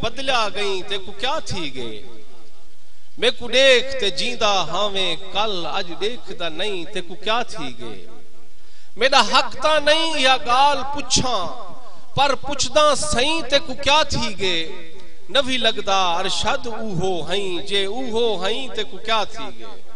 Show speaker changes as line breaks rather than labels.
बदलिया गई ते को क्या थी गए। मैं को देख ते जींदा हावे कल अज देखदा नहीं ते को क्या थी गए। मेरा हक ता नहीं या गाल पुछा पर पुछदा सही ते को क्या थी गए। नवी लगदा अरशद ऊहो हई जे ऊहो हई ते को क्या थी गए।